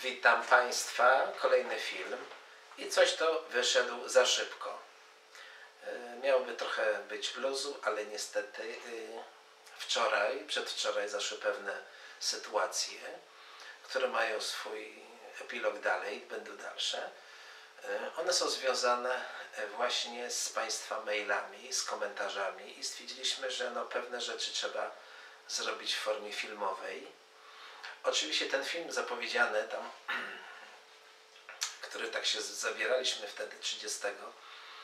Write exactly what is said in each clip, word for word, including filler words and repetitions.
Witam Państwa, kolejny film i coś to wyszedł za szybko. Miałoby trochę być luzu, ale niestety wczoraj, przedwczoraj zaszły pewne sytuacje, które mają swój epilog dalej, będą dalsze. One są związane właśnie z Państwa mailami, z komentarzami i stwierdziliśmy, że no pewne rzeczy trzeba zrobić w formie filmowej. Oczywiście ten film zapowiedziany tam, który tak się zabieraliśmy wtedy trzydziestego,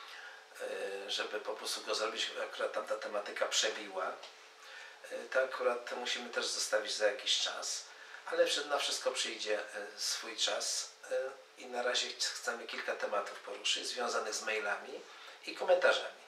żeby po prostu go zrobić, akurat tam ta tematyka przebiła, to akurat musimy też zostawić za jakiś czas, ale na wszystko przyjdzie swój czas i na razie chcemy kilka tematów poruszyć związanych z mailami i komentarzami.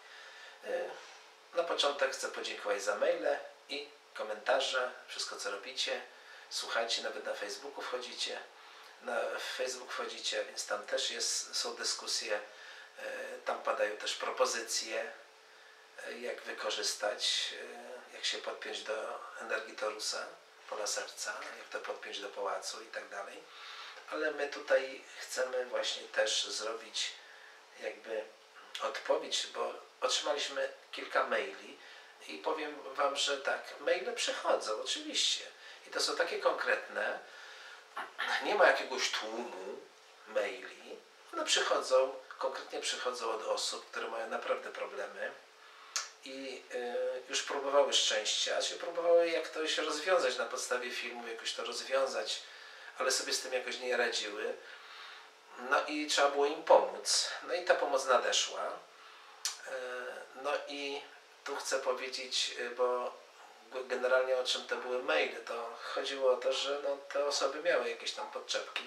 Na początek chcę podziękować za maile i komentarze, wszystko co robicie. Słuchajcie, nawet na Facebooku wchodzicie, na Facebook wchodzicie, więc tam też jest, są dyskusje, tam padają też propozycje, jak wykorzystać, jak się podpiąć do energii Torusa, pola serca, jak to podpiąć do pałacu i tak dalej. Ale my tutaj chcemy właśnie też zrobić jakby odpowiedź, bo otrzymaliśmy kilka maili i powiem Wam, że tak, maile przychodzą, oczywiście. I to są takie konkretne, nie ma jakiegoś tłumu maili, one przychodzą, konkretnie przychodzą od osób, które mają naprawdę problemy i y, już próbowały szczęścia, czy próbowały jak to się rozwiązać na podstawie filmu, jakoś to rozwiązać, ale sobie z tym jakoś nie radziły. No i trzeba było im pomóc. No i ta pomoc nadeszła. Y, no i tu chcę powiedzieć, bo generalnie o czym to były maile, to chodziło o to, że no, te osoby miały jakieś tam podczepki.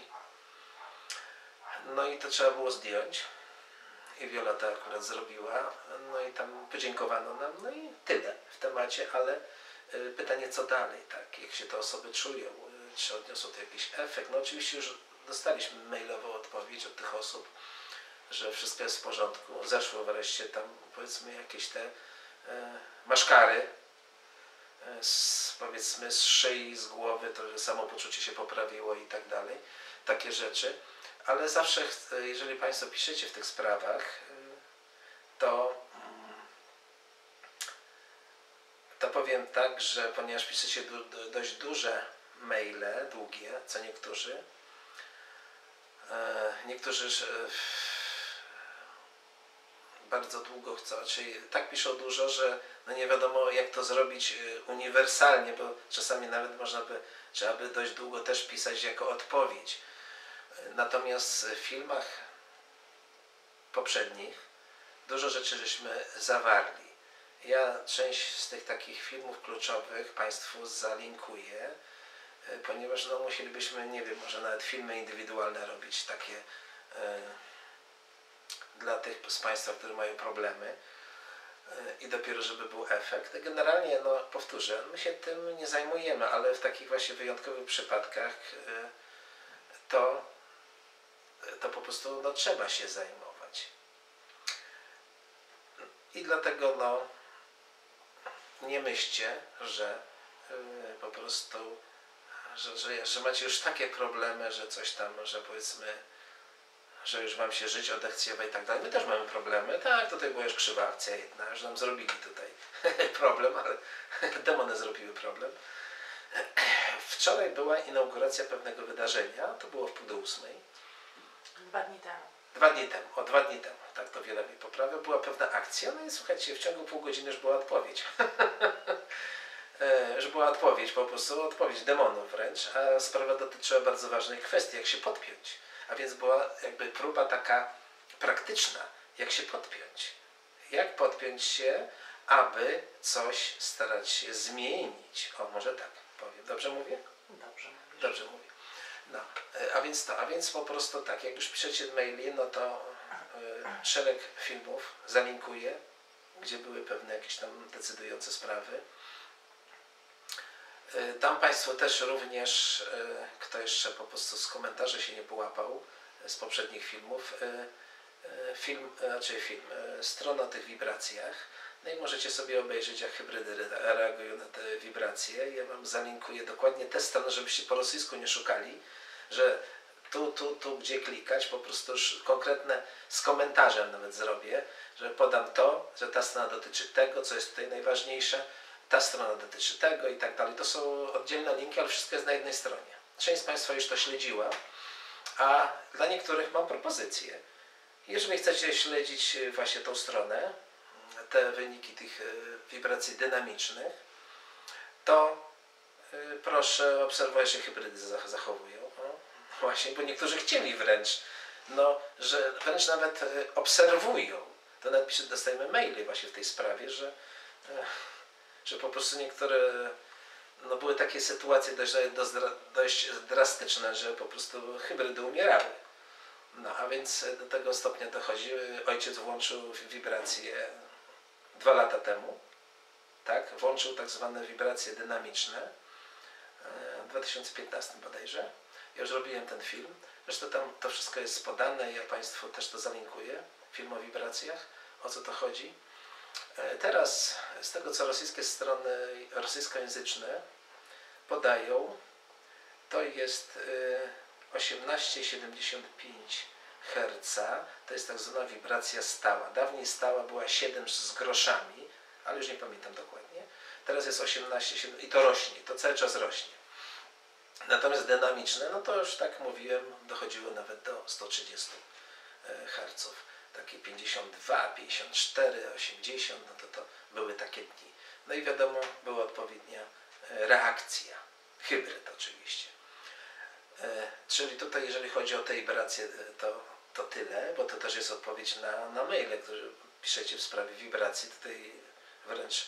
No i to trzeba było zdjąć. I Wiola to akurat zrobiła. No i tam podziękowano nam. No i tyle w temacie, ale y, pytanie co dalej, tak? Jak się te osoby czują? Y, czy odniosą to jakiś efekt? No oczywiście już dostaliśmy mailową odpowiedź od tych osób, że wszystko jest w porządku. Zeszło wreszcie tam powiedzmy jakieś te y, maszkary. Z, powiedzmy z szyi, z głowy, to że samopoczucie się poprawiło i tak dalej, takie rzeczy, ale zawsze, jeżeli Państwo piszecie w tych sprawach, to to powiem tak, że ponieważ piszecie du, du, dość duże maile, długie, co niektórzy, niektórzy bardzo długo chcą, czyli tak piszą dużo, że no nie wiadomo jak to zrobić uniwersalnie, bo czasami nawet można by, trzeba by dość długo też pisać jako odpowiedź. Natomiast w filmach poprzednich dużo rzeczy żeśmy zawarli. Ja część z tych takich filmów kluczowych Państwu zalinkuję, ponieważ no musielibyśmy, nie wiem, może nawet filmy indywidualne robić takie dla tych z Państwa, które mają problemy i dopiero, żeby był efekt. Generalnie, no powtórzę, my się tym nie zajmujemy, ale w takich właśnie wyjątkowych przypadkach to, to po prostu no, trzeba się zajmować. I dlatego no, nie myślcie, że po prostu, że, że, że macie już takie problemy, że coś tam, że powiedzmy, że już Wam się żyć odechciewa i tak dalej. My też mamy problemy. Tak, tutaj była już krzywa akcja jedna, że nam zrobili tutaj problem, ale demony zrobiły problem. Wczoraj była inauguracja pewnego wydarzenia, to było w pół do ósmej. Dwa dni temu. Dwa dni temu, o dwa dni temu, tak to wiele mi poprawia. Była pewna akcja, no i słuchajcie, w ciągu pół godziny już była odpowiedź. Że była odpowiedź, po prostu odpowiedź demonów wręcz, a sprawa dotyczyła bardzo ważnej kwestii, jak się podpiąć. A więc była jakby próba taka praktyczna, jak się podpiąć. Jak podpiąć się, aby coś starać się zmienić. O, może tak powiem. Dobrze mówię? Dobrze mówisz. Dobrze mówię. No, a więc to, a więc po prostu tak, jak już piszecie maili, no to y, szereg filmów zalinkuję, gdzie były pewne jakieś tam decydujące sprawy. Tam Państwo też również, kto jeszcze po prostu z komentarzy się nie połapał z poprzednich filmów, film, znaczy film, strona o tych wibracjach. No i możecie sobie obejrzeć, jak hybrydy reagują na te wibracje. Ja Wam zalinkuję dokładnie te strony, żebyście po rosyjsku nie szukali, że tu, tu, tu, gdzie klikać, po prostu już konkretne z komentarzem nawet zrobię, że podam to, że ta strona dotyczy tego, co jest tutaj najważniejsze, ta strona dotyczy tego i tak dalej. To są oddzielne linki, ale wszystko jest na jednej stronie. Część z Państwa już to śledziła, a dla niektórych mam propozycję. Jeżeli chcecie śledzić właśnie tą stronę, te wyniki tych wibracji dynamicznych, to proszę obserwować, że hybrydy zachowują. No, właśnie, bo niektórzy chcieli wręcz, no, że wręcz nawet obserwują. To nawet pisze, dostajemy maile właśnie w tej sprawie, że, że po prostu niektóre, no były takie sytuacje dość, dość drastyczne, że po prostu hybrydy umierały. No a więc do tego stopnia dochodzi. Ojciec włączył wibracje dwa lata temu, tak? Włączył tak zwane wibracje dynamiczne w dwa tysiące piętnastym bodajże. Ja już robiłem ten film. Zresztą tam to wszystko jest podane, ja Państwu też to zalinkuję. Film o wibracjach, o co to chodzi. Teraz z tego, co rosyjskie strony rosyjskojęzyczne podają, to jest osiemnaście przecinek siedemdziesiąt pięć herca, to jest tak zwana wibracja stała. Dawniej stała była siedem z groszami, ale już nie pamiętam dokładnie. Teraz jest osiemnaście przecinek siedem i to rośnie, to cały czas rośnie. Natomiast dynamiczne, no to już tak mówiłem, dochodziło nawet do stu trzydziestu herców. Takie pięćdziesiąt dwa, pięćdziesiąt cztery, osiemdziesiąt, no to to były takie dni. No i wiadomo, była odpowiednia reakcja. Hybryd oczywiście. Czyli tutaj, jeżeli chodzi o te wibracje, to, to tyle, bo to też jest odpowiedź na, na maile, które piszecie w sprawie wibracji. Tutaj wręcz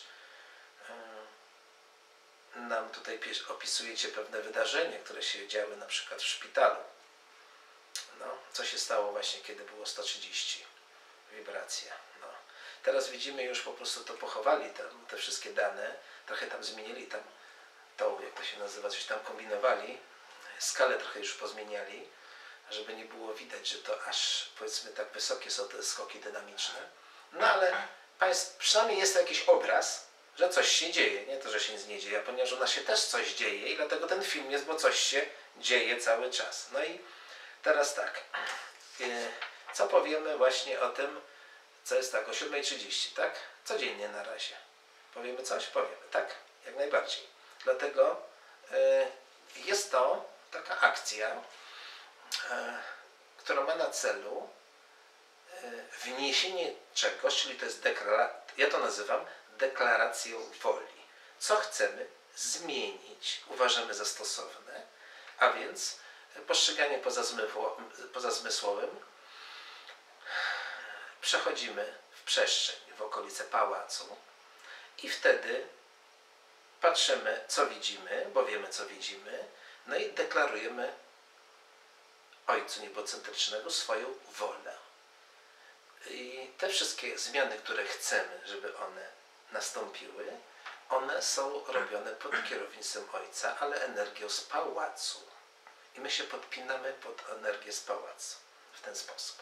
yy, nam tutaj opisujecie pewne wydarzenia, które się działy na przykład w szpitalu. No, co się stało właśnie, kiedy było sto trzydzieści wibracja. No. Teraz widzimy, już po prostu to pochowali, tam, te wszystkie dane, trochę tam zmienili, tam to, jak to się nazywa, coś tam kombinowali, skalę trochę już pozmieniali, żeby nie było widać, że to aż, powiedzmy, tak wysokie są te skoki dynamiczne. No ale państw, przynajmniej jest to jakiś obraz, że coś się dzieje, nie to, że się nic nie dzieje, ponieważ u nas się też coś dzieje i dlatego ten film jest, bo coś się dzieje cały czas. No i teraz tak, co powiemy właśnie o tym, co jest tak, o siódmej trzydzieści, tak? Codziennie na razie. Powiemy coś? Powiemy, tak? Jak najbardziej. Dlatego y, jest to taka akcja, y, która ma na celu y, wniesienie czegoś, czyli to jest deklaracja, ja to nazywam deklaracją woli. Co chcemy zmienić, uważamy za stosowne, a więc postrzeganie pozazmysłowym, przechodzimy w przestrzeń, w okolice pałacu i wtedy patrzymy, co widzimy, bo wiemy, co widzimy, no i deklarujemy Ojcu Niebocentrycznego swoją wolę. I te wszystkie zmiany, które chcemy, żeby one nastąpiły, one są robione pod kierownictwem Ojca, ale energią z pałacu. I my się podpinamy pod energię z pałacu w ten sposób.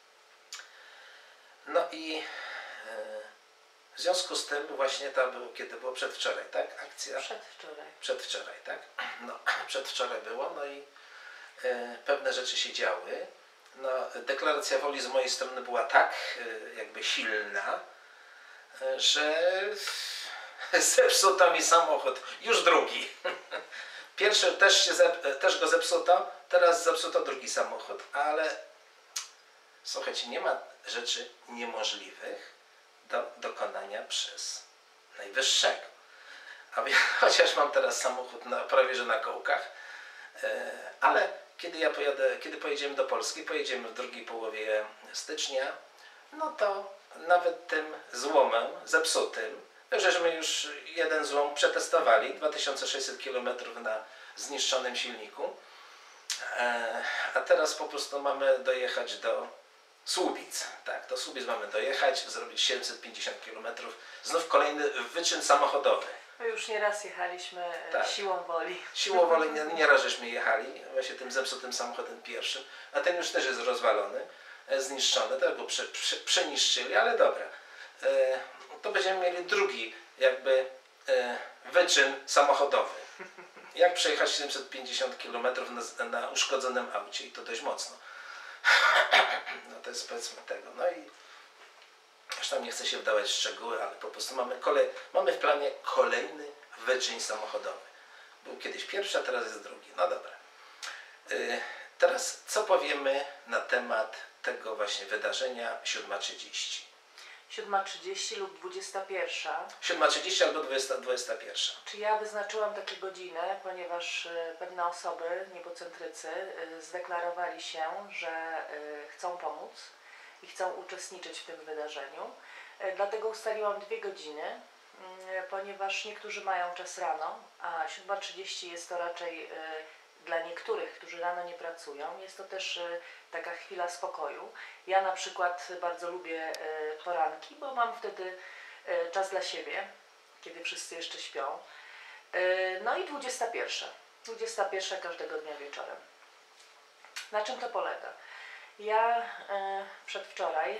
No i e, w związku z tym właśnie to było, kiedy było przedwczoraj, tak? Akcja? Przedwczoraj. Przedwczoraj, tak? No, przedwczoraj było, no i e, pewne rzeczy się działy. No, deklaracja woli z mojej strony była tak e, jakby silna, e, że zepsuto mi samochód. Już drugi. Pierwszy też, się zep- też go zepsuto, teraz zepsuto drugi samochód, ale słuchajcie, nie ma rzeczy niemożliwych do dokonania przez Najwyższego. A więc, chociaż mam teraz samochód na, prawie że na kołkach, e, ale kiedy ja pojadę, kiedy pojedziemy do Polski, pojedziemy w drugiej połowie stycznia, no to nawet tym złomem zepsutym, żeśmy już jeden złom przetestowali, dwa tysiące sześćset kilometrów na zniszczonym silniku, e, a teraz po prostu mamy dojechać do Słubic. Tak, do Słubic mamy dojechać, zrobić siedemset pięćdziesiąt kilometrów. Znów kolejny wyczyn samochodowy. My już nieraz jechaliśmy Tak. siłą woli. Siłą woli nie, nie raz żeśmy jechali, właśnie tym zepsutym samochodem pierwszym, a ten już też jest rozwalony, e, zniszczony, tak go prze, prze, przeniszczyli, ale dobra. E, to będziemy mieli drugi jakby e, wyczyn samochodowy. Jak przejechać siedemset pięćdziesiąt kilometrów na, na uszkodzonym aucie i to dość mocno. No to jest powiedzmy tego. No i zresztą nie chcę się wdawać w szczegóły, ale po prostu mamy, kolej, mamy w planie kolejny wyczyn samochodowy. Był kiedyś pierwszy, a teraz jest drugi. No dobra. Yy, teraz co powiemy na temat tego właśnie wydarzenia siódma trzydzieści? siódma trzydzieści lub dwudziesta pierwsza. siódma trzydzieści albo dwudziesta pierwsza. Czy ja wyznaczyłam takie godziny, ponieważ y, pewne osoby, niebocentrycy, y, zdeklarowali się, że y, chcą pomóc i chcą uczestniczyć w tym wydarzeniu. Y, dlatego ustaliłam dwie godziny, y, ponieważ niektórzy mają czas rano, a siódma trzydzieści jest to raczej y, dla niektórych, którzy rano nie pracują. Jest to też y, taka chwila spokoju. Ja na przykład bardzo lubię y, poranki, bo mam wtedy y, czas dla siebie, kiedy wszyscy jeszcze śpią. Y, no i dwudziesta pierwsza. dwudziesta pierwsza każdego dnia wieczorem. Na czym to polega? Ja y, przedwczoraj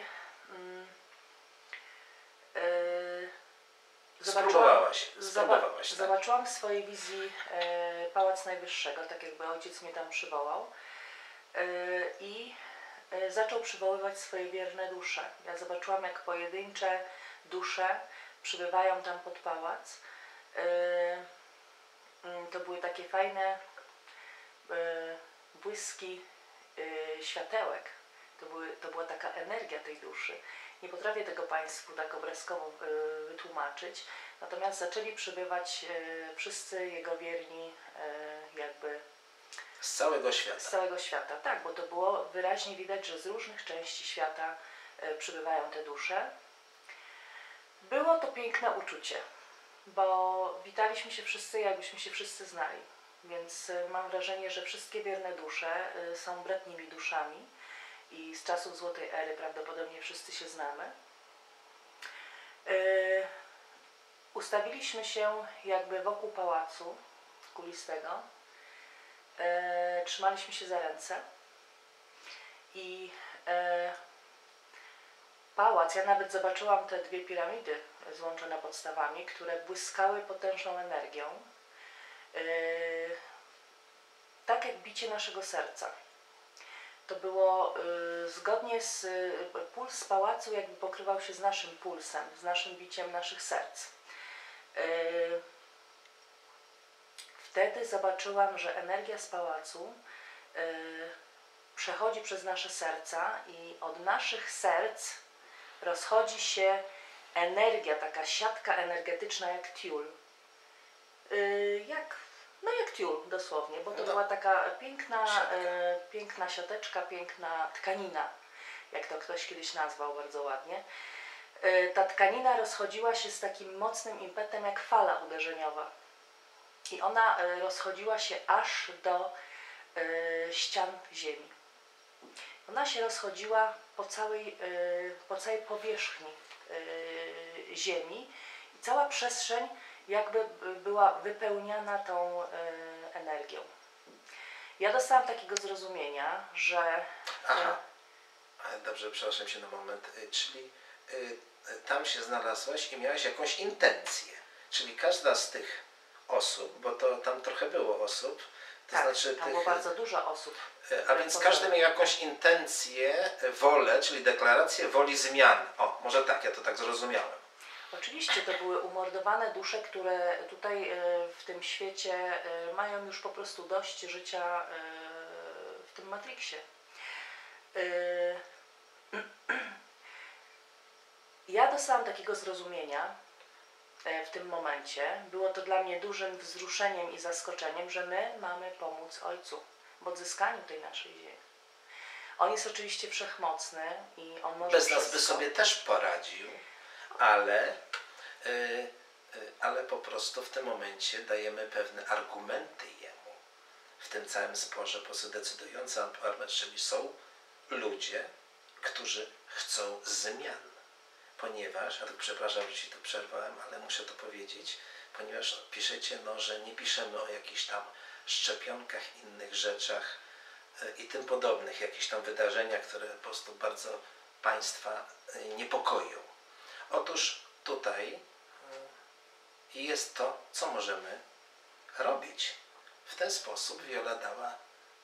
y, y, Spróbowałaś, zoba spróbowałaś, tak? zobaczyłam w swojej wizji y, Pałac Najwyższego, tak jakby ojciec mnie tam przywołał. Y, I y, zaczął przywoływać swoje wierne dusze. Ja zobaczyłam, jak pojedyncze dusze przybywają tam pod pałac. Y, y, to były takie fajne y, błyski y, światełek. To, były, to była taka energia tej duszy. Nie potrafię tego Państwu tak obrazkowo y, wytłumaczyć. Natomiast zaczęli przybywać y, wszyscy jego wierni y, jakby Z całego świata. z całego świata. Tak, bo to było wyraźnie widać, że z różnych części świata y, przybywają te dusze. Było to piękne uczucie, bo witaliśmy się wszyscy, jakbyśmy się wszyscy znali. Więc y, mam wrażenie, że wszystkie wierne dusze y, są bratnimi duszami i z czasów Złotej Ery prawdopodobnie wszyscy się znamy. Y, ustawiliśmy się jakby wokół pałacu kulistego. Y, trzymaliśmy się za ręce i y, pałac, ja nawet zobaczyłam te dwie piramidy złączone podstawami, które błyskały potężną energią. Yy, tak jak bicie naszego serca. To było yy, zgodnie z yy, puls pałacu, jakby pokrywał się z naszym pulsem, z naszym biciem naszych serc. Yy, wtedy zobaczyłam, że energia z pałacu yy, przechodzi przez nasze serca i od naszych serc rozchodzi się energia, taka siatka energetyczna jak tiul. Yy, jak, no jak tiul dosłownie, bo to No. była taka piękna, Siatka. yy, piękna siateczka, piękna tkanina, jak to ktoś kiedyś nazwał bardzo ładnie. Yy, ta tkanina rozchodziła się z takim mocnym impetem jak fala uderzeniowa. I ona yy, rozchodziła się aż do yy, ścian ziemi. Ona się rozchodziła po całej, yy, po całej powierzchni yy, ziemi i cała przestrzeń jakby była wypełniana tą yy, energią. Ja dostałam takiego zrozumienia, że... Aha. Ale dobrze, przepraszam się na moment. Y, Czyli y, y, tam się znalazłaś i miałaś jakąś intencję. Czyli każda z tych osób, bo to tam trochę było osób, to tak, znaczy tam tych, było bardzo dużo osób. y, a więc każdy miał jakąś intencję, y, wolę, czyli deklarację woli zmiany. O, może tak, ja to tak zrozumiałem. Oczywiście to były umordowane dusze, które tutaj y, w tym świecie y, mają już po prostu dość życia y, w tym Matrixie. Y, ja dostałam takiego zrozumienia y, w tym momencie. Było to dla mnie dużym wzruszeniem i zaskoczeniem, że my mamy pomóc Ojcu w odzyskaniu tej naszej ziemi. On jest oczywiście wszechmocny i On może Bez nas wszystko. by sobie też poradził, ale, y, y, ale po prostu w tym momencie dajemy pewne argumenty Jemu. W tym całym sporze, po prostu decydujący argument, czyli są ludzie, którzy chcą zmian. Ponieważ, ja tak przepraszam, że Ci to przerwałem, ale muszę to powiedzieć, ponieważ piszecie, no, że nie piszemy o jakichś tam szczepionkach, innych rzeczach y, i tym podobnych, jakichś tam wydarzeniach, które po prostu bardzo Państwa y, niepokoją. Otóż tutaj y, jest to, co możemy robić. W ten sposób Wiola dała oręż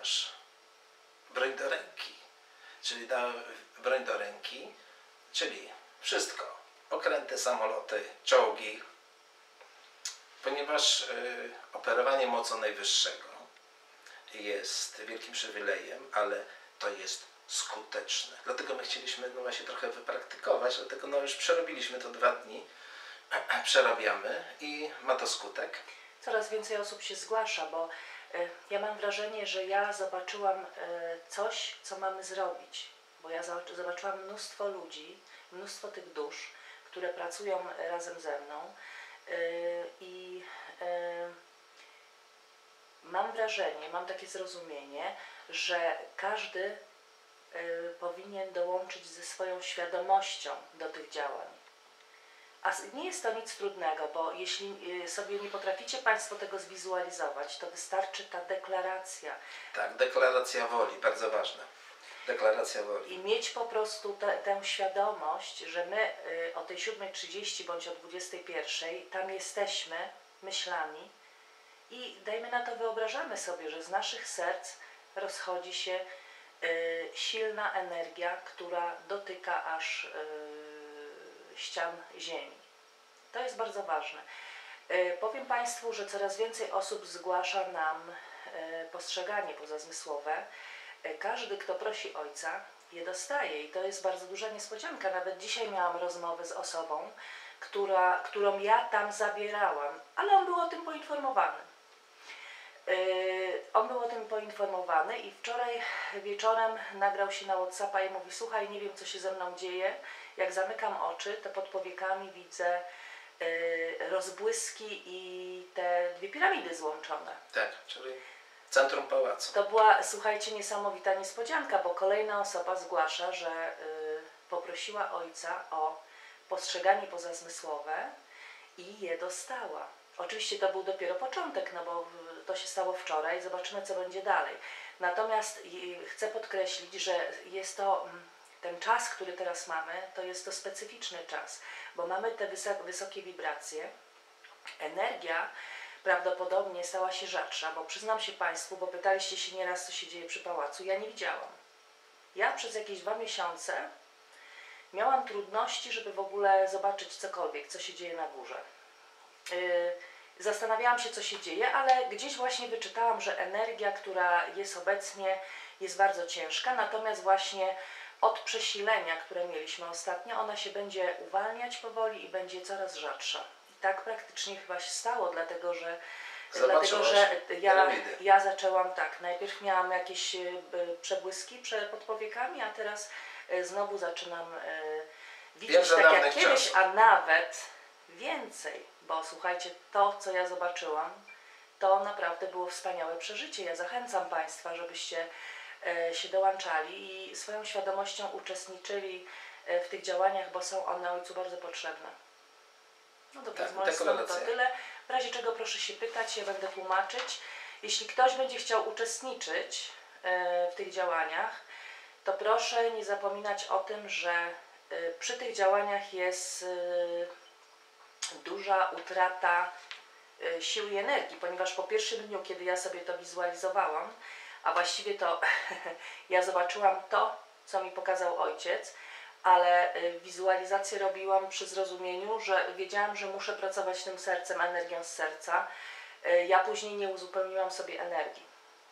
masz broń do ręki, czyli da broń do ręki, czyli wszystko, okręty, samoloty, czołgi, ponieważ y, operowanie mocą najwyższego jest wielkim przywilejem, ale to jest skuteczne. Dlatego my chcieliśmy no właśnie trochę wypraktykować, dlatego no już przerobiliśmy to dwa dni, przerabiamy i ma to skutek. Coraz więcej osób się zgłasza, bo y, ja mam wrażenie, że ja zobaczyłam y, coś, co mamy zrobić, bo ja za, zobaczyłam mnóstwo ludzi, mnóstwo tych dusz, które pracują razem ze mną y, i y, mam wrażenie, mam takie zrozumienie, że każdy y, powinien dołączyć ze swoją świadomością do tych działań. A nie jest to nic trudnego, bo jeśli sobie nie potraficie Państwo tego zwizualizować, to wystarczy ta deklaracja. Tak, deklaracja woli, bardzo ważne. Deklaracja woli. I mieć po prostu te, tę świadomość, że my y, o tej siódmej trzydzieści bądź o dwudziestej pierwszej tam jesteśmy myślami i dajmy na to, wyobrażamy sobie, że z naszych serc rozchodzi się y, silna energia, która dotyka aż y, ścian ziemi. To jest bardzo ważne. Y, powiem Państwu, że coraz więcej osób zgłasza nam y, postrzeganie pozazmysłowe. Y, każdy, kto prosi Ojca, je dostaje i to jest bardzo duża niespodzianka. Nawet dzisiaj miałam rozmowę z osobą, która, którą ja tam zabierałam, ale on był o tym poinformowany. Yy, on był o tym poinformowany i wczoraj wieczorem nagrał się na WhatsAppa i mówi: słuchaj, nie wiem, co się ze mną dzieje, jak zamykam oczy, to pod powiekami widzę yy, rozbłyski i te dwie piramidy złączone. Tak, czyli centrum pałacu. To była, słuchajcie, niesamowita niespodzianka, bo kolejna osoba zgłasza, że yy, poprosiła Ojca o postrzeganie pozazmysłowe i je dostała. Oczywiście to był dopiero początek, no bo to się stało wczoraj, zobaczymy, co będzie dalej. Natomiast chcę podkreślić, że jest to ten czas, który teraz mamy, to jest to specyficzny czas, bo mamy te wysokie wibracje. Energia prawdopodobnie stała się rzadsza, bo przyznam się Państwu, bo pytaliście się nieraz, co się dzieje przy pałacu, ja nie widziałam. Ja przez jakieś dwa miesiące miałam trudności, żeby w ogóle zobaczyć cokolwiek, co się dzieje na górze. Yy, zastanawiałam się, co się dzieje, ale gdzieś właśnie wyczytałam, że energia, która jest obecnie, jest bardzo ciężka, natomiast właśnie od przesilenia, które mieliśmy ostatnio, ona się będzie uwalniać powoli i będzie coraz rzadsza. I tak praktycznie chyba się stało, dlatego że, dlatego, że ja, ja zaczęłam tak, najpierw miałam jakieś y, przebłyski prze, pod powiekami, a teraz y, znowu zaczynam y, widzieć tak jak kiedyś, czasów. a nawet więcej, bo słuchajcie, to, co ja zobaczyłam, to naprawdę było wspaniałe przeżycie. Ja zachęcam Państwa, żebyście e, się dołączali i swoją świadomością uczestniczyli e, w tych działaniach, bo są one Ojcu bardzo potrzebne. No dobra, tak, z mojej strony to tyle. W razie czego proszę się pytać, ja będę tłumaczyć. Jeśli ktoś będzie chciał uczestniczyć e, w tych działaniach, to proszę nie zapominać o tym, że e, przy tych działaniach jest e, duża utrata y, siły i energii, ponieważ po pierwszym dniu, kiedy ja sobie to wizualizowałam, a właściwie to ja zobaczyłam to, co mi pokazał Ojciec, ale y, wizualizację robiłam przy zrozumieniu, że wiedziałam, że muszę pracować tym sercem, energią z serca. Y, ja później nie uzupełniłam sobie energii,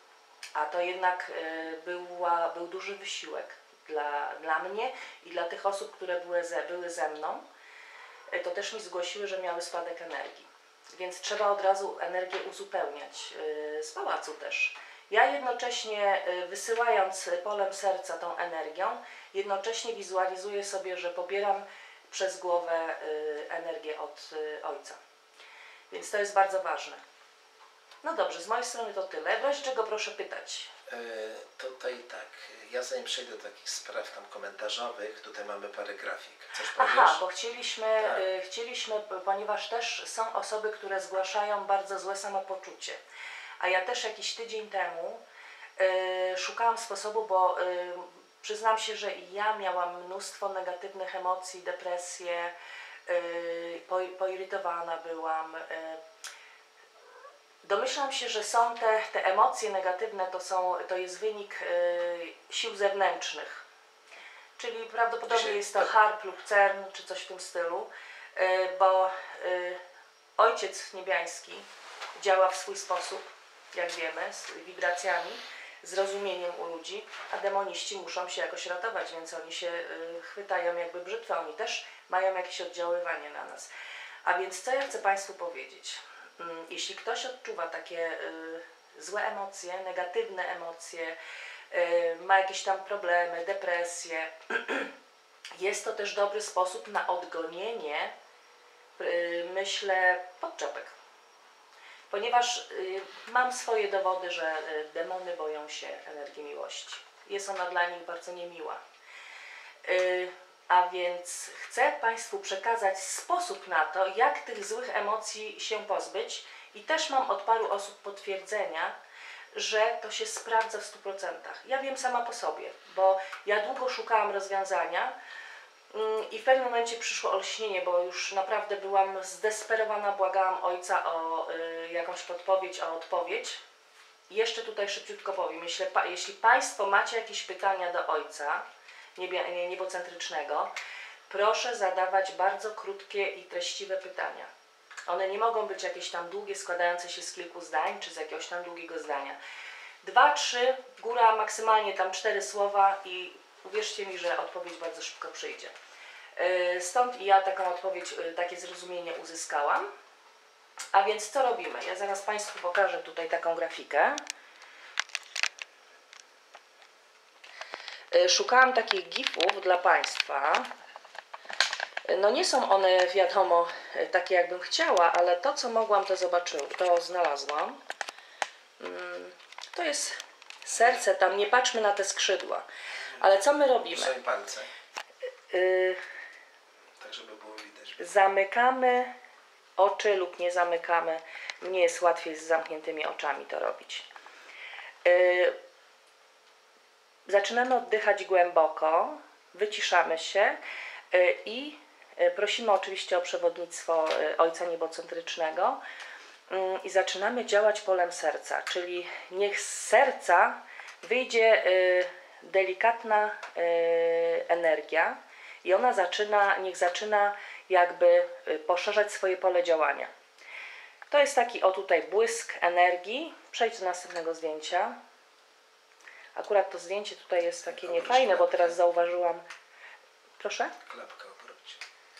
a to jednak y, była, był duży wysiłek dla, dla mnie i dla tych osób, które były ze, były ze mną. To też mi zgłosiły, że miały spadek energii. Więc trzeba od razu energię uzupełniać yy, z pałacu też. Ja jednocześnie yy, wysyłając polem serca tą energią, jednocześnie wizualizuję sobie, że pobieram przez głowę yy, energię od yy, Ojca. Więc to jest bardzo ważne. No dobrze, z mojej strony to tyle. W razie czego proszę pytać. Yy, tutaj tak, ja zanim przejdę do takich spraw tam komentarzowych, tutaj mamy parę grafik. Coś powiesz? Aha, bo chcieliśmy, tak. y, chcieliśmy, ponieważ też są osoby, które zgłaszają bardzo złe samopoczucie. A ja też jakiś tydzień temu y, szukałam sposobu, bo y, przyznam się, że i ja miałam mnóstwo negatywnych emocji, depresję, y, po, poirytowana byłam. Y, Domyślam się, że są te, te emocje negatywne, to, są, to jest wynik y, sił zewnętrznych. Czyli prawdopodobnie jest to harp lub cern, czy coś w tym stylu, y, bo y, Ojciec Niebiański działa w swój sposób, jak wiemy, z wibracjami, zrozumieniem u ludzi, a demoniści muszą się jakoś ratować, więc oni się y, chwytają jakby brzytwy, oni też mają jakieś oddziaływanie na nas. A więc co ja chcę Państwu powiedzieć? Mm, jeśli ktoś odczuwa takie y, złe emocje, negatywne emocje, y, ma jakieś tam problemy, depresje, jest to też dobry sposób na odgonienie, y, myślę, podczepek. Ponieważ y, mam swoje dowody, że y, demony boją się energii miłości. Jest ona dla nich bardzo niemiła. Y, a więc chcę Państwu przekazać sposób na to, jak tych złych emocji się pozbyć i też mam od paru osób potwierdzenia, że to się sprawdza w stu procentach. Ja wiem sama po sobie, bo ja długo szukałam rozwiązania, i w pewnym momencie przyszło olśnienie, bo już naprawdę byłam zdesperowana, błagałam Ojca o y, jakąś podpowiedź, o odpowiedź. I jeszcze tutaj szybciutko powiem, jeśli, pa, jeśli Państwo macie jakieś pytania do Ojca niebie, nie, niebocentrycznego, proszę zadawać bardzo krótkie i treściwe pytania. One nie mogą być jakieś tam długie, składające się z kilku zdań, czy z jakiegoś tam długiego zdania. Dwa, trzy, góra maksymalnie tam cztery słowa i uwierzcie mi, że odpowiedź bardzo szybko przyjdzie. Stąd i ja taką odpowiedź, takie zrozumienie uzyskałam. A więc co robimy? Ja zaraz Państwu pokażę tutaj taką grafikę. Szukałam takich gifów dla Państwa. No nie są one, wiadomo, takie jakbym chciała, ale to co mogłam, to zobaczyłam, to znalazłam. To jest serce, tam nie patrzmy na te skrzydła. Ale co my robimy? Są palce. Y tak, żeby było widać. Zamykamy oczy lub nie zamykamy. Mnie jest łatwiej z zamkniętymi oczami to robić. Y zaczynamy oddychać głęboko, wyciszamy się y i prosimy oczywiście o przewodnictwo Ojca Niebocentrycznego y i zaczynamy działać polem serca, czyli niech z serca wyjdzie y delikatna y, energia i ona zaczyna, niech zaczyna jakby y, poszerzać swoje pole działania. To jest taki o tutaj błysk energii. Przejdź do następnego zdjęcia. Akurat to zdjęcie tutaj jest takie Obróć niefajne, klapkę. bo teraz zauważyłam. Proszę? Klapkę obróć.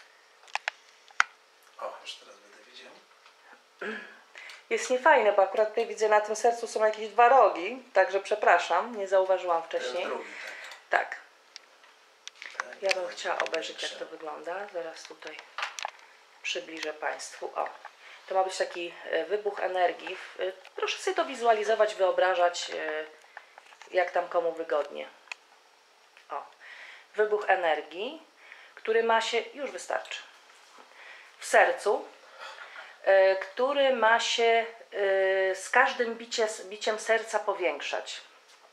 O, już teraz będę widział. Jest niefajne, bo akurat tutaj widzę, na tym sercu są jakieś dwa rogi, także przepraszam, nie zauważyłam wcześniej. Drugi, tak. tak. tak. Ja bym chciała obejrzeć, jak to wygląda. Zaraz tutaj przybliżę Państwu. O, to ma być taki wybuch energii. Proszę sobie to wizualizować, wyobrażać, jak tam komu wygodnie. O, wybuch energii, który ma się, już wystarczy, w sercu, który ma się z każdym bicie, biciem serca powiększać.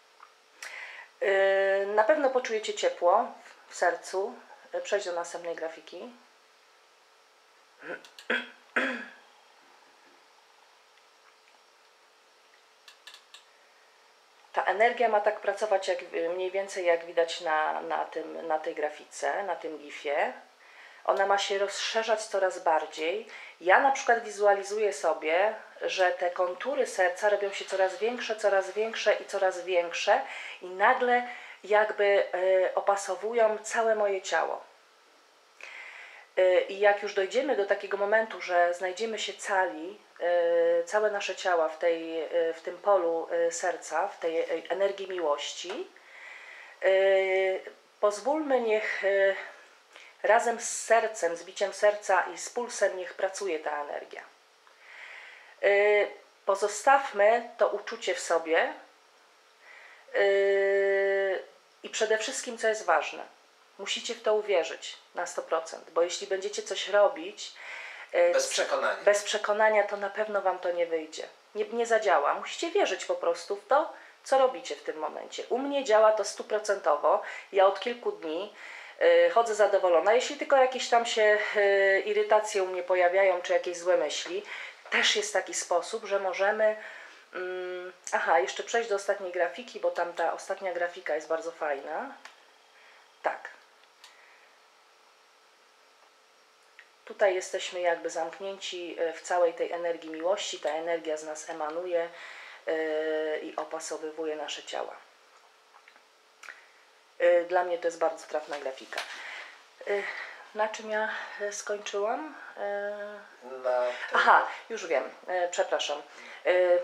Na pewno poczujecie ciepło w sercu. Przejdź do następnej grafiki. Ta energia ma tak pracować jak, mniej więcej jak widać na, na, tym, na tej grafice, na tym gifie. Ona ma się rozszerzać coraz bardziej. Ja na przykład wizualizuję sobie, że te kontury serca robią się coraz większe, coraz większe i coraz większe i nagle jakby y, opasowują całe moje ciało. Y, I jak już dojdziemy do takiego momentu, że znajdziemy się cali, y, całe nasze ciała w, tej, y, w tym polu y, serca, w tej y, energii miłości, y, pozwólmy niech y, razem z sercem, z biciem serca i z pulsem niech pracuje ta energia. Yy, pozostawmy to uczucie w sobie yy, i przede wszystkim, co jest ważne, musicie w to uwierzyć na sto procent, bo jeśli będziecie coś robić yy, bez przekonania. bez przekonania, to na pewno Wam to nie wyjdzie. Nie, nie zadziała. Musicie wierzyć po prostu w to, co robicie w tym momencie. U mnie działa to stuprocentowo. Ja od kilku dni chodzę zadowolona. Jeśli tylko jakieś tam się irytacje u mnie pojawiają, czy jakieś złe myśli, też jest taki sposób, że możemy... Um, aha, jeszcze przejść do ostatniej grafiki, bo tam ta ostatnia grafika jest bardzo fajna. Tak. Tutaj jesteśmy jakby zamknięci w całej tej energii miłości. Ta energia z nas emanuje yy, i opasowywuje nasze ciała. Yy, dla mnie to jest bardzo trafna grafika. Yy, na czym ja skończyłam? Yy... Na Aha, już wiem, yy, przepraszam. Yy,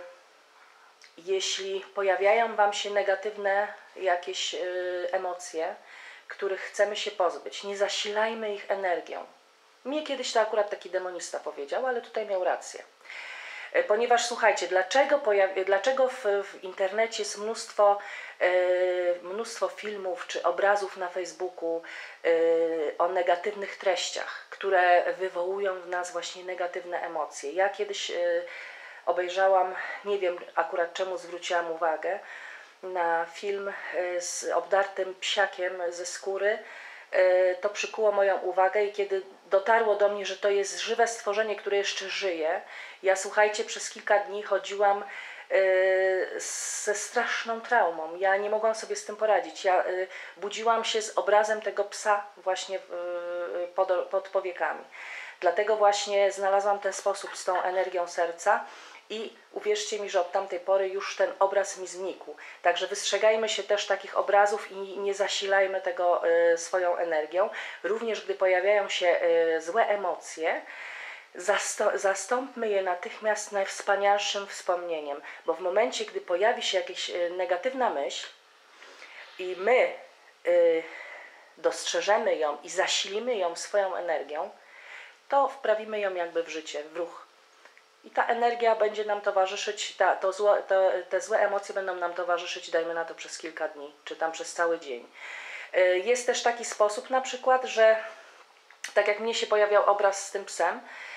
jeśli pojawiają Wam się negatywne jakieś yy, emocje, których chcemy się pozbyć, nie zasilajmy ich energią. Mnie kiedyś to akurat taki demonista powiedział, ale tutaj miał rację. Ponieważ słuchajcie, dlaczego, pojawi, dlaczego w, w internecie jest mnóstwo, yy, mnóstwo filmów czy obrazów na Facebooku yy, o negatywnych treściach, które wywołują w nas właśnie negatywne emocje. Ja kiedyś yy, obejrzałam, nie wiem akurat czemu zwróciłam uwagę, na film yy, z obdartym psiakiem ze skóry. To przykuło moją uwagę i kiedy dotarło do mnie, że to jest żywe stworzenie, które jeszcze żyje, ja słuchajcie, przez kilka dni chodziłam yy, ze straszną traumą. Ja nie mogłam sobie z tym poradzić. Ja yy, budziłam się z obrazem tego psa właśnie yy, pod, pod powiekami. Dlatego właśnie znalazłam ten sposób z tą energią serca. I uwierzcie mi, że od tamtej pory już ten obraz mi znikł. Także wystrzegajmy się też takich obrazów i nie zasilajmy tego y, swoją energią. Również gdy pojawiają się y, złe emocje, zasto- zastąpmy je natychmiast najwspanialszym wspomnieniem. Bo w momencie, gdy pojawi się jakaś y, negatywna myśl i my y, dostrzeżemy ją i zasilimy ją swoją energią, to wprawimy ją jakby w życie, w ruch. I ta energia będzie nam towarzyszyć, ta, to złe, to, te złe emocje będą nam towarzyszyć, dajmy na to przez kilka dni, czy tam przez cały dzień. Jest też taki sposób na przykład, że tak jak mnie się pojawiał obraz z tym psem,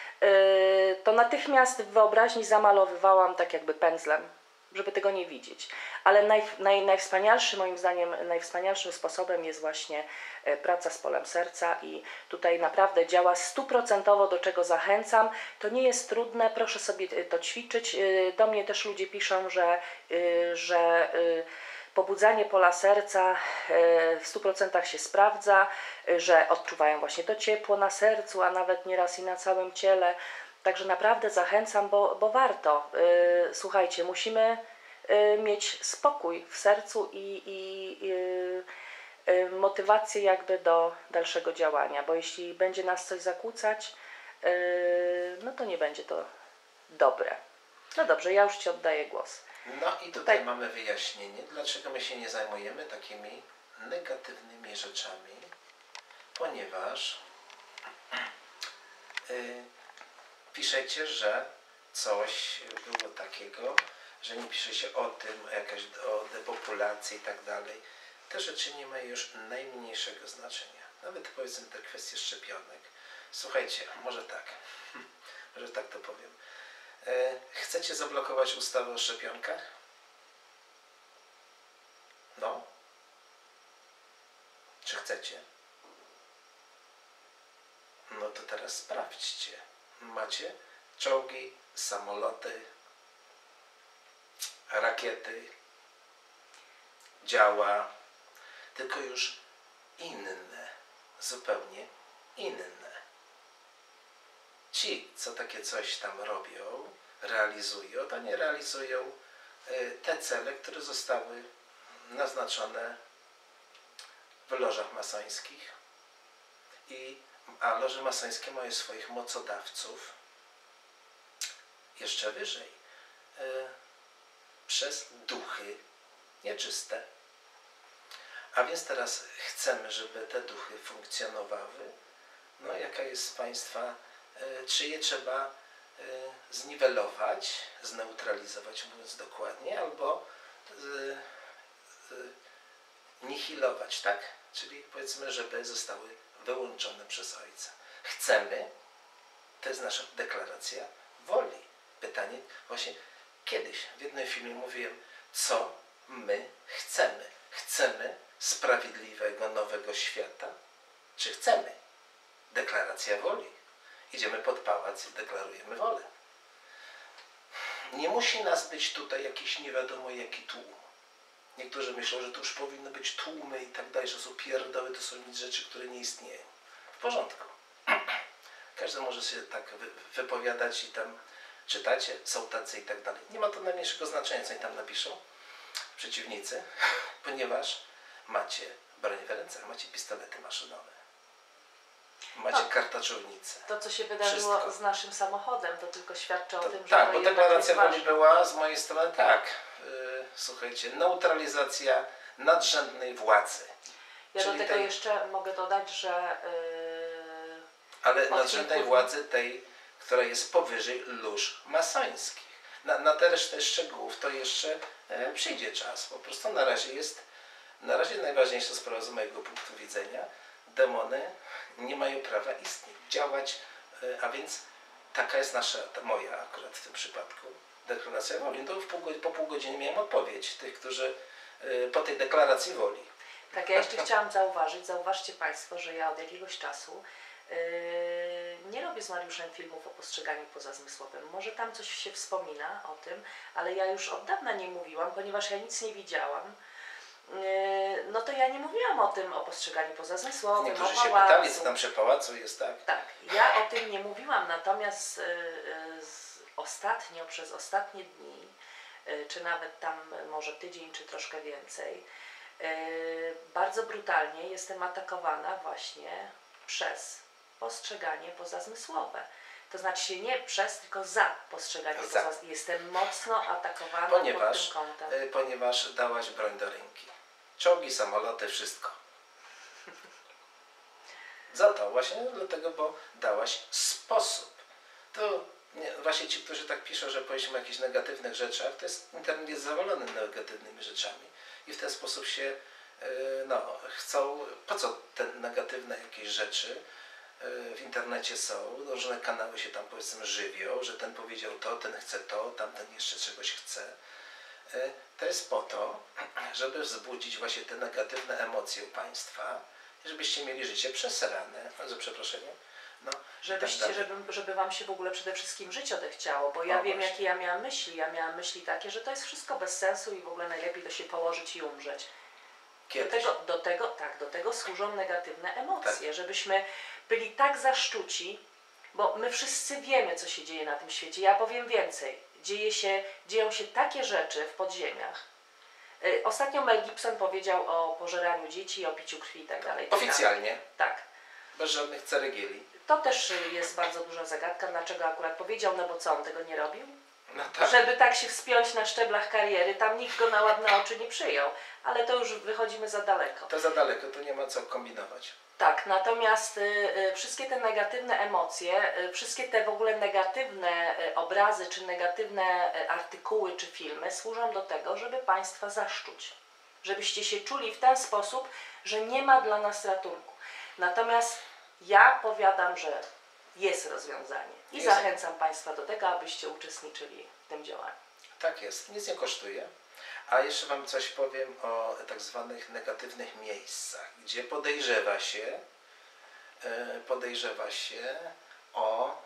to natychmiast w wyobraźni zamalowywałam tak jakby pędzlem, żeby tego nie widzieć. Ale naj, naj, najwspanialszym, moim zdaniem, najwspanialszym sposobem jest właśnie praca z polem serca i tutaj naprawdę działa stuprocentowo, do czego zachęcam. To nie jest trudne, proszę sobie to ćwiczyć. Do mnie też ludzie piszą, że, że pobudzanie pola serca w stu procentach się sprawdza, że odczuwają właśnie to ciepło na sercu, a nawet nieraz i na całym ciele. Także naprawdę zachęcam, bo, bo warto. Yy, słuchajcie, musimy yy, mieć spokój w sercu i, i yy, yy, motywację jakby do dalszego działania, bo jeśli będzie nas coś zakłócać, yy, no to nie będzie to dobre. No dobrze, ja już Ci oddaję głos. No i tutaj, tutaj mamy wyjaśnienie, dlaczego my się nie zajmujemy takimi negatywnymi rzeczami, ponieważ yy, piszecie, że coś było takiego, że nie pisze się o tym, jakaś o depopulacji i tak dalej. Te rzeczy nie mają już najmniejszego znaczenia. Nawet powiedzmy te kwestie szczepionek. Słuchajcie, może tak, może tak to powiem. Chcecie zablokować ustawę o szczepionkach? No. Czy chcecie? No to teraz sprawdźcie. Macie czołgi, samoloty, rakiety, działa, tylko już inne, zupełnie inne. Ci, co takie coś tam robią, realizują, to nie realizują te cele, które zostały naznaczone w lożach masońskich. I, a loże masońskie mają swoich mocodawców jeszcze wyżej, y, przez duchy nieczyste. A więc teraz chcemy, żeby te duchy funkcjonowały. No jaka jest z Państwa, y, czy je trzeba y, zniwelować, zneutralizować, mówiąc dokładnie, albo y, y, nihilować, tak? Czyli powiedzmy, żeby zostały wyłączone przez Ojca. Chcemy, to jest nasza deklaracja woli. Pytanie właśnie kiedyś w jednym filmie mówiłem, co my chcemy. Chcemy sprawiedliwego, nowego świata? Czy chcemy? Deklaracja woli. Idziemy pod pałac i deklarujemy wolę. nie musi nas być tutaj jakiś nie wiadomo jaki tłum. Niektórzy myślą, że to już powinny być tłumy i tak dalej, że są pierdoły, to są nic rzeczy, które nie istnieją. W porządku. Każdy może się tak wy wypowiadać i tam czytacie, są tacy i tak dalej. Nie ma to najmniejszego znaczenia, co oni tam napiszą, przeciwnicy, ponieważ macie broń w rękach, macie pistolety maszynowe, macie No. kartaczownice. To, co się wydarzyło Wszystko. z naszym samochodem, to tylko świadczy o To, tym, że tak, to bo jednak deklaracja jest woli ważne. była z mojej strony tak. Yy, słuchajcie, neutralizacja nadrzędnej władzy. Ja do czyli tego tej- jeszcze mogę dodać, że yy, Ale Od nadrzędnej kilku- władzy tej, która jest powyżej lóż masońskich. Na, na te resztę szczegółów to jeszcze e, przyjdzie czas. Po prostu na razie jest, na razie najważniejsza sprawa z mojego punktu widzenia, demony nie mają prawa istnieć, działać, e, a więc taka jest nasza, ta moja akurat w tym przypadku, deklaracja woli. No to w pół, go- po pół godziny miałem odpowiedź tych, którzy e, po tej deklaracji woli. tak, ja jeszcze chciałam zauważyć, zauważcie Państwo, że ja od jakiegoś czasu yy, nie robię z Mariuszem filmów o postrzeganiu pozazmysłowym. Może tam coś się wspomina o tym, ale ja już od dawna nie mówiłam, ponieważ ja nic nie widziałam. Yy, no to ja nie mówiłam o tym, o postrzeganiu pozazmysłowym, Niektórzy o się pałacu. pytali, co tam przy pałacu jest, tak? Tak, ja o tym nie mówiłam, natomiast y, y, z, ostatnio, przez ostatnie dni, y, czy nawet tam może tydzień, czy troszkę więcej, y, bardzo brutalnie jestem atakowana właśnie przez postrzeganie pozazmysłowe. To znaczy się nie przez, tylko za postrzeganie Za. pozazmysłowe. Jestem mocno atakowana Ponieważ, pod tym kątem. y, ponieważ dałaś broń do ręki. Czołgi, samoloty, wszystko. Za to właśnie dlatego, bo dałaś sposób. To nie, właśnie ci, którzy tak piszą, że powinniśmy o jakichś negatywnych rzeczach, to jest internet jest zawalony negatywnymi rzeczami i w ten sposób się y, no, chcą, po co te negatywne jakieś rzeczy y, w internecie są, różne kanały się tam powiedzmy żywią, że ten powiedział to, ten chce to, tamten jeszcze czegoś chce. Y, to jest po to, żeby wzbudzić właśnie te negatywne emocje u Państwa, i żebyście mieli życie przesrane, za przeproszeniem. No, Żebyście, tak dalej. żeby, żeby Wam się w ogóle przede wszystkim życie odechciało, bo ja O, wiem, właśnie. jakie ja miałam myśli. Ja miałam myśli takie, że to jest wszystko bez sensu i w ogóle najlepiej to się położyć i umrzeć. Do Kiedyś. tego, do tego, tak, do tego służą negatywne emocje, Tak. żebyśmy byli tak zaszczuci, bo my wszyscy wiemy, co się dzieje na tym świecie. Ja powiem więcej. Dzieje się, dzieją się takie rzeczy w podziemiach. Y, Ostatnio Mel Gibson powiedział o pożeraniu dzieci, o piciu krwi i tak dalej. Oficjalnie, Tak. bez żadnych ceregieli. To też y, jest bardzo duża zagadka, dlaczego akurat powiedział, no bo co, on tego nie robił? No tak. Żeby tak się wspiąć na szczeblach kariery, tam nikt go na ładne oczy nie przyjął, ale to już wychodzimy za daleko. To za daleko, tu nie ma co kombinować. Tak, natomiast y, y, wszystkie te negatywne emocje, y, wszystkie te w ogóle negatywne y, obrazy, czy negatywne y, artykuły, czy filmy służą do tego, żeby Państwa zaszczuć. Żebyście się czuli w ten sposób, że nie ma dla nas ratunku. Natomiast ja powiadam, że jest rozwiązanie i Jest. zachęcam Państwa do tego, abyście uczestniczyli w tym działaniu. Tak jest, nic nie kosztuje. A jeszcze Wam coś powiem o tak zwanych negatywnych miejscach, gdzie podejrzewa się, e, podejrzewa się o,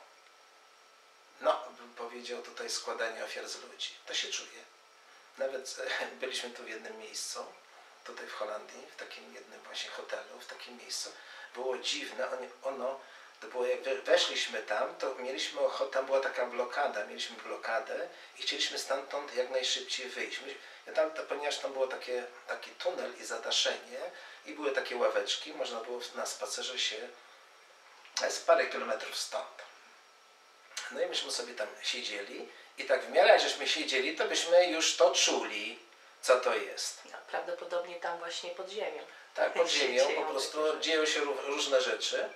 no bym powiedział tutaj składanie ofiar z ludzi. To się czuje. Nawet e, byliśmy tu w jednym miejscu, tutaj w Holandii, w takim jednym właśnie hotelu, w takim miejscu. Było dziwne, ono, to było jak weszliśmy tam, to mieliśmy ochotę, tam była taka blokada, mieliśmy blokadę i chcieliśmy stamtąd jak najszybciej wyjść. My, ja tam, to, ponieważ tam było takie, taki tunel i zadaszenie i były takie ławeczki, można było na spacerze się, jest parę kilometrów stąd. No i myśmy sobie tam siedzieli i tak w miarę jak żeśmy siedzieli, to byśmy już to czuli, co to jest. No, prawdopodobnie tam właśnie pod ziemią. Tak, pod się ziemią dzieją po prostu takie rzeczy. dzieją się ró- różne rzeczy,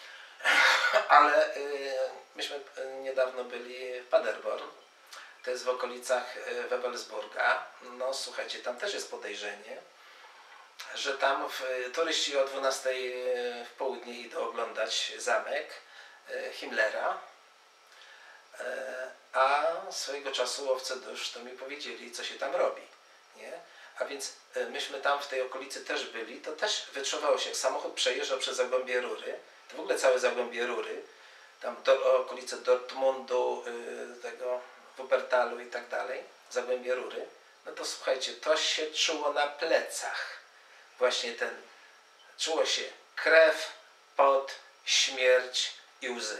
ale y, myśmy y, niedawno byli w Paderborn, to jest w okolicach y, Wewelsburga. No słuchajcie, tam też jest podejrzenie, że tam w, turyści o dwunastej w południe idą oglądać zamek y, Himmlera, y, a swojego czasu łowcy dusz to mi powiedzieli, co się tam robi, nie? A więc y, myśmy tam w tej okolicy też byli, to też wyczuwało się, jak samochód przejeżdżał przez Zagłębie Rury, to w ogóle całe Zagłębie Rury, tam do okolice Dortmundu, y, tego Wuppertalu i tak dalej, Zagłębie Rury, no to słuchajcie, to się czuło na plecach. Właśnie ten, czuło się krew, pot, śmierć i łzy.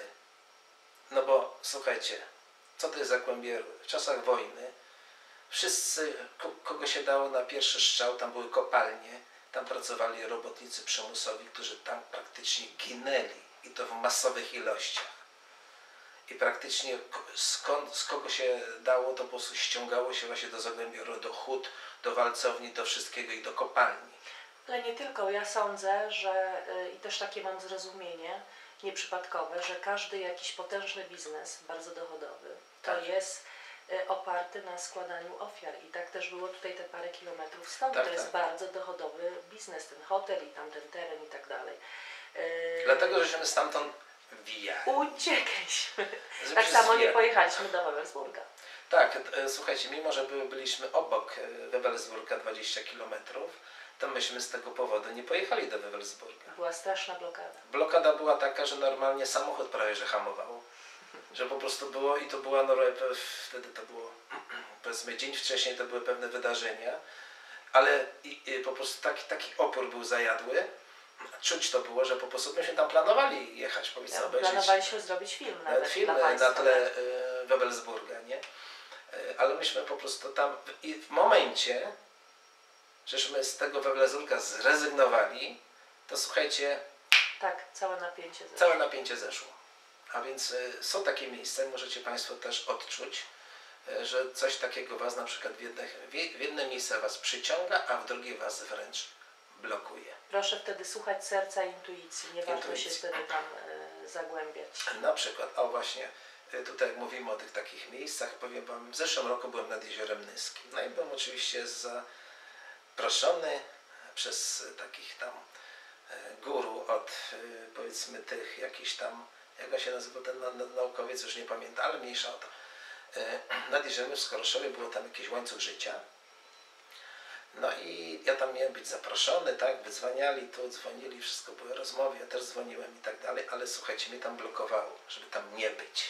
No bo słuchajcie, co to jest Zagłębie Rury? W czasach wojny wszyscy, kogo się dało na pierwszy strzał, tam były kopalnie, tam pracowali robotnicy przymusowi, którzy tam praktycznie ginęli i to w masowych ilościach. I praktycznie skąd, z kogo się dało, to po prostu ściągało się właśnie do Zagłębia Rury, do hut, do walcowni, do wszystkiego i do kopalni. Ale nie tylko. Ja sądzę, że y, i też takie mam zrozumienie nieprzypadkowe, że każdy jakiś potężny biznes, bardzo dochodowy, to Tak. jest y, oparty na składaniu ofiar. I tak też było tutaj te parę kilometrów stąd. Tak, to jest tak. bardzo dochodowy biznes, ten hotel i tamten teren i tak dalej. Y, Dlatego, żeśmy stamtąd wijali. Uciekliśmy. Żeby Tak się samo nie zwijać. pojechaliśmy do Wawelsburga. Tak, e, słuchajcie, mimo że by, byliśmy obok e, Wewelsburga dwadzieścia kilometrów, to myśmy z tego powodu nie pojechali do Wewelsburga. Była straszna blokada. Blokada była taka, że normalnie samochód prawie że hamował. Że po prostu było i to była, no, wtedy to było, powiedzmy dzień wcześniej to były pewne wydarzenia, ale i, i po prostu taki, taki opór był zajadły. Czuć to było, że po prostu myśmy tam planowali jechać, powiedzmy, Ja, obejrzeć planowaliśmy zrobić film nawet, nawet film dla na Państwa. tle e, Wewelsburga, nie? E, Ale myśmy po prostu tam w, i w momencie, żeśmy z tego Wewelsburga zrezygnowali, to słuchajcie, Tak, całe napięcie zeszło. całe napięcie zeszło. A więc e, są takie miejsca, możecie Państwo też odczuć, e, że coś takiego Was na przykład w jedne, w jedne miejsce Was przyciąga, a w drugie Was wręcz blokuje. Proszę wtedy słuchać serca i intuicji. Nie warto Intuicji. się wtedy tam y, zagłębiać. Na przykład, o właśnie, y, tutaj jak mówimy o tych takich miejscach, powiem Wam, w zeszłym roku byłem nad Jeziorem Nyskim. No i byłem oczywiście zaproszony przez takich tam y, guru od y, powiedzmy tych jakichś tam, jak on się nazywał ten na, na, naukowiec, już nie pamiętam, ale mniejsza o to. Y, nad Jeziorem w Skoroszowie było tam jakiś łańcuch życia. No i ja tam miałem być zaproszony, tak, wydzwaniali tu, dzwonili, wszystko były rozmowy, ja też dzwoniłem i tak dalej, ale słuchajcie, mnie tam blokowało, żeby tam nie być.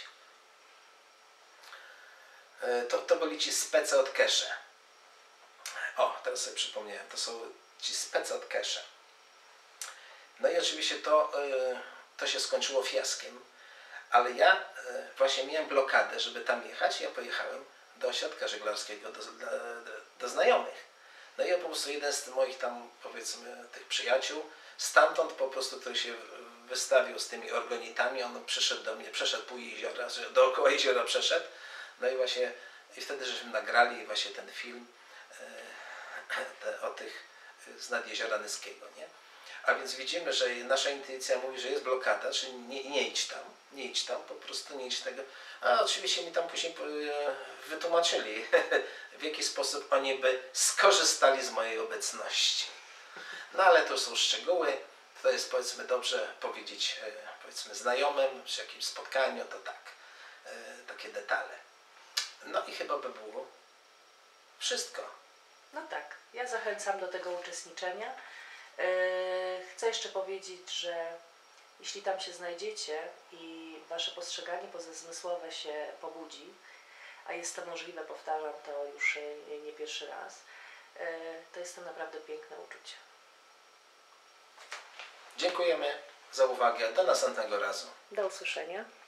E, To, to byli ci spece od Kesze. O, teraz sobie przypomniałem, to są ci spece od Kesze. No i oczywiście to, e, to się skończyło fiaskiem, ale ja e, właśnie miałem blokadę, żeby tam jechać, ja pojechałem do ośrodka żeglarskiego, do, do, do znajomych. No i ja po prostu jeden z moich tam, powiedzmy, tych przyjaciół, stamtąd po prostu, który się wystawił z tymi organitami, on przyszedł do mnie, przeszedł pół jeziora, że dookoła jeziora przeszedł. No i właśnie, i wtedy żeśmy nagrali właśnie ten film e, te, o tych z nad Jeziora Nyskiego, nie? A więc widzimy, że nasza intuicja mówi, że jest blokada, czyli nie, nie idź tam, nie idź tam, po prostu nie idź tego. A oczywiście mi tam później e, wytłumaczyli, w jaki sposób oni by skorzystali z mojej obecności. No ale to są szczegóły, to jest powiedzmy dobrze powiedzieć e, powiedzmy znajomym, przy jakimś spotkaniu, to tak, e, takie detale. No i chyba by było wszystko. No tak, ja zachęcam do tego uczestniczenia. Yy, Chcę jeszcze powiedzieć, że jeśli tam się znajdziecie i Wasze postrzeganie pozazmysłowe się pobudzi, a jest to możliwe, powtarzam to już yy, nie pierwszy raz, yy, to jest to naprawdę piękne uczucie. Dziękujemy za uwagę. Do następnego razu. Do usłyszenia.